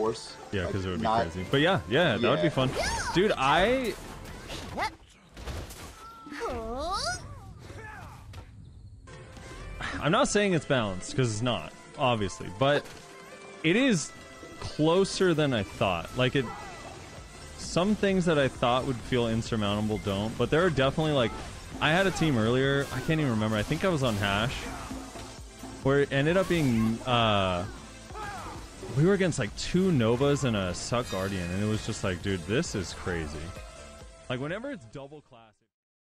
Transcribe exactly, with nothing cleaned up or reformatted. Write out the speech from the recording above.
force. Yeah, because like, it would be not... crazy. But yeah, yeah, that yeah. would be fun. Dude, I... I'm not saying it's balanced, because it's not, obviously. But it is closer than I thought. Like, it... Some things that I thought would feel insurmountable don't. But there are definitely, like... I had a team earlier, I can't even remember. I think I was on Hash. Where it ended up being... Uh, we were against like two Novas and a Suck Guardian, and it was just like, dude, this is crazy. Like, whenever it's double classic.